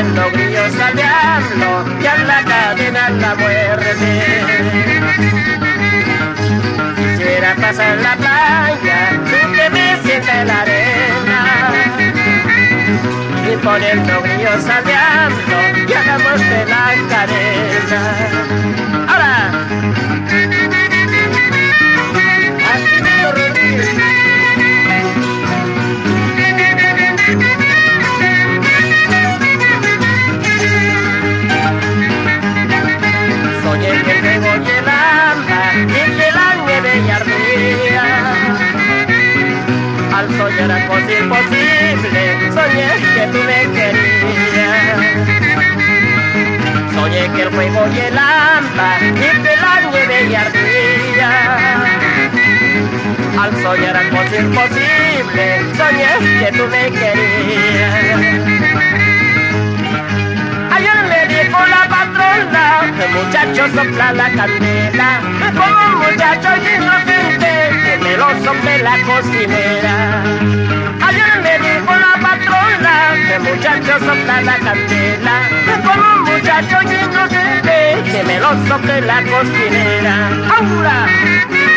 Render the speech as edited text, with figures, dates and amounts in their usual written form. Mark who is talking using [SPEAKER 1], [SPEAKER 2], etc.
[SPEAKER 1] poniendo grillos al diablo y a la cadena la muerte. Quisiera pasar la playa sin que me sienta en la arena y poniendo grillos al diablo y hagamos de la cadena. ¡Ahora! Arturo Rodríguez. Soñé que el fuego y el hambre y que la nieve y ardía. Al soñar a cosa imposible, soñé que tú me querías. Soñé que el fuego y el hambre y que la nieve y ardía. Al soñar a cosa imposible, soñé que tú me querías. Ayer me dijo la patrona, el muchacho sopla la candela, como un muchacho inocente que me lo sople la cocinera. Ayer me dijo la patrona, el muchacho sopla la candela, como un muchacho inocente que me lo sople la cocinera. ¡Aura!